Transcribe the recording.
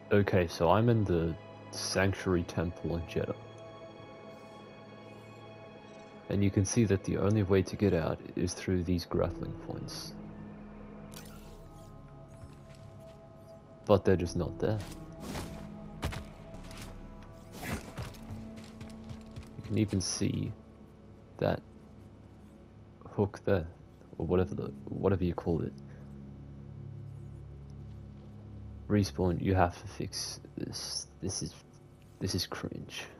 Okay, so I'm in the Sanctuary Temple in Jeddah. And you can see that the only way to get out is through these grappling points. But they're just not there. You can even see that hook there, or whatever you call it. Respawn, you have to fix this. This is cringe.